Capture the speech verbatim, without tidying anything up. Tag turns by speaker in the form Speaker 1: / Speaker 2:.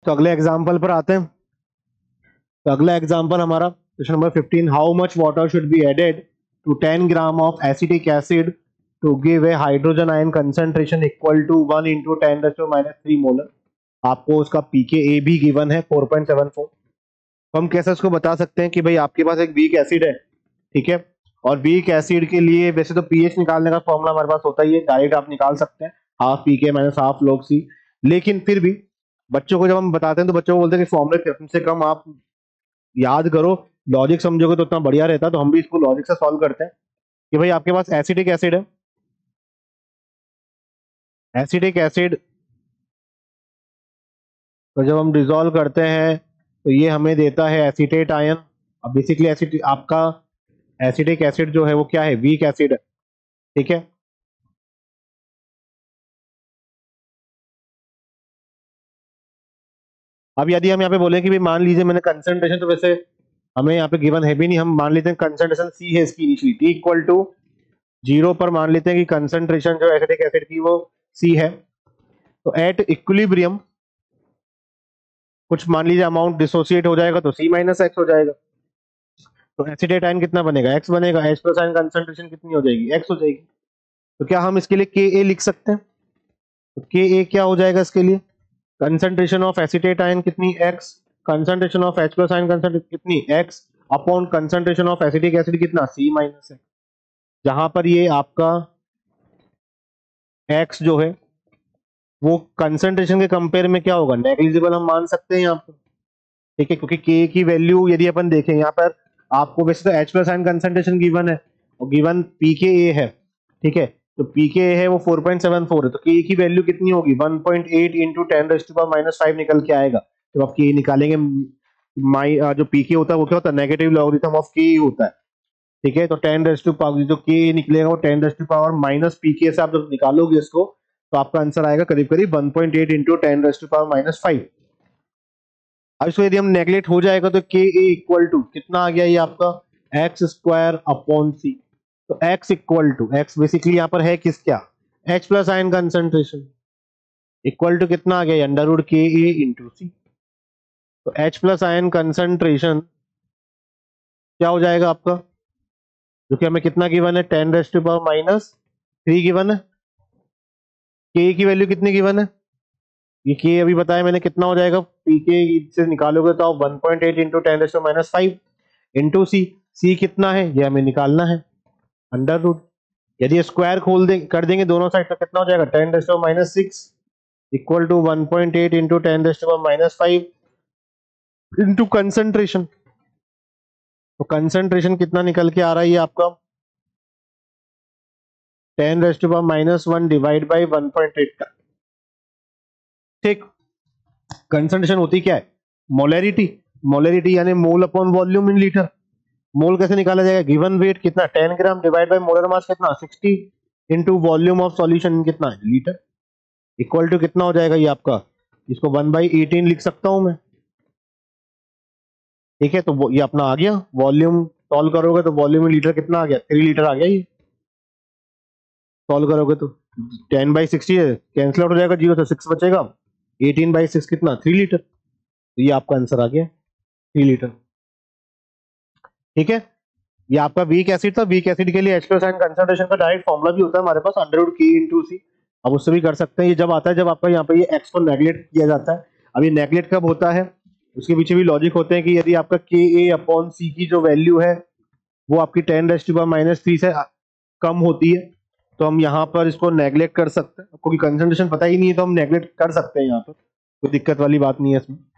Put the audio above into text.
Speaker 1: तो अगले एग्जाम्पल पर आते हैं। तो अगला एग्जाम्पल हमारा question number fifteen, how much water should be added to ten gram of acetic acid to give a hydrogen ion concentration equal to one into ten raise to minus three molar. आपको उसका पीके भी given है four point seven four. तो हम कैसे उसको बता सकते हैं कि भाई आपके पास एक वीक एसिड है, ठीक है, और वीक एसिड के लिए वैसे तो पीएच निकालने का फॉर्मूला हमारे पास होता ही है, डायरेक्ट आप निकाल सकते हैं, half p K minus half log C. लेकिन फिर भी बच्चों को जब हम बताते हैं तो बच्चों को बोलते हैं कि फॉर्मूले कम से कम आप याद करो, लॉजिक समझोगे तो उतना बढ़िया रहता है। तो हम भी इसको लॉजिक से सॉल्व करते हैं कि भाई आपके पास एसिडिक एसिड है, एसिडिक एसिड तो जब हम डिसॉल्व करते हैं तो ये हमें देता है एसीटेट आयन। अब बेसिकली एसिड आपका एसिडिक एसिड जो है वो क्या है, वीक एसिड है, ठीक है। अब यदि हम यहाँ पे बोले कि भाई मान लीजिए मैंने कंसंट्रेशन, तो वैसे हमें यहाँ पे गिवन है भी नहीं, हम मान लेते हैं कंसंट्रेशन सी है इसकी initially, t equal to zero पर मान लेते हैं कि कंसंट्रेशन जो एसिडिक एसिड की वो सी है। तो एट इक्विलिब्रियम कुछ मान लीजिए अमाउंट डिसोसिएट हो जाएगा तो सी माइनस एक्स हो जाएगा। तो एसिडेट आयन कितना बनेगा, एक्स बनेगा। एच प्लस आयन कंसंट्रेशन कितनी हो जाएगी, एक्स हो जाएगी। तो क्या हम इसके लिए के ए लिख सकते हैं? तो के ए क्या हो जाएगा इसके लिए, कंसंट्रेशन ऑफ एसिटेट आयन कितनी, x, concentration of H plus ion concentration कितनी, x, upon concentration of acetic acid कितना, सी माइनस एक्स। जहां पर ये आपका एक्स जो है वो कंसंट्रेशन के कंपेयर में क्या होगा, नेग्लिजिबल हम मान सकते हैं यहाँ पर, ठीक है, क्योंकि के की वैल्यू यदि अपन देखें यहाँ पर आपको वैसे तो H plus ion concentration given है और गिवन पी के ए है, ठीक है। तो पी के ए है वो फोर पॉइंट सेवन फोर है, तो के की वैल्यू कितनी होगी, one point eight into ten raise to power minus five निकल के आएगा। तो आप के निकालेंगे, माई जो पी के होता है वो क्या होता है, नेगेटिव लॉगरिथम ऑफ के होता है, ठीक है। तो टेन रेज़ टू पावर जो के निकलेगा वो ten raise to power minus p K से आप जब निकालोगे इसको तो आपका आंसर आएगा करीब करीब one point eight into ten raise to power minus five. अब इसको यदि हम नेगलेक्ट हो जाएगा तो के ए इक्वल टू कितना आ गया, ये आपका एक्स स्क्वायर अपॉन सी। तो x equal to, x basically यहाँ पर है किस, क्या, H plus ion concentration, equal to कितना आ गया, अंडर रूट के ए इंटू सी। तो एच प्लस आयन कंसंट्रेशन क्या हो जाएगा आपका, जो कि हमें कितना गिवन है, ten raise to power minus three given है। के की वैल्यू कितनी गिवन है, ये के अभी बताया मैंने कितना हो जाएगा, पी के से निकालोगे तो one point eight into ten raise to minus five into C. C कितना है ये हमें निकालना है, अंडर रूट। यदि स्क्वायर खोल दे कर देंगे दोनों साइड तो कितना हो जाएगा, ten raise to minus six equal to one point eight into ten raise to minus five into concentration. तो कंसंट्रेशन कितना निकल के आ रहा है ये आपका, ten raise to minus one divide by one point eight का, ठीक। कंसंट्रेशन होती क्या है, मोलैरिटी, मोलैरिटी यानी mole upon volume in litre. Mole कैसे निकाला जाएगा, गिवन वेट कितना ten gram divide by molar mass कितना sixty into volume of solution कितना है लीटर, इक्वल टू कितना हो जाएगा ये आपका, इसको वन बाई एटीन लिख सकता हूं मैं, ठीक है। तो वो ये अपना आ गया, वॉल्यूम सॉल्व करोगे तो वॉल्यूम इन लीटर कितना आ गया, थ्री लीटर आ गया। ये सॉल्व करोगे तो ten by sixty cancel out हो जाएगा, जीरो से सिक्स बचेगा, एटीन बाई सिक्स कितना, थ्री लीटर। तो ये आपका आंसर आ गया थ्री लीटर, ठीक है। ये आपका वीक एसिड था, वीक एसिड के लिए एच प्लस आयन कंसंट्रेशन का डायरेक्ट फॉर्मूला भी होता है हमारे पास, under root K into C. अब उससे भी कर सकते हैं। ये जब आता है जब आपका यहाँ पे ये एक्स को नेगलेक्ट किया जाता है। अब ये नेगलेक्ट कब होता है, उसके पीछे भी लॉजिक होते हैं कि यदि आपका के ए अपॉन सी की जो वैल्यू है वो आपकी ten raise to power minus three से कम होती है तो हम यहाँ पर इसको नेगलेक्ट कर सकते हैं, क्योंकि कंसंट्रेशन पता ही नहीं है तो हम नेगलेक्ट कर सकते हैं यहाँ पर, कोई दिक्कत वाली बात नहीं है इसमें।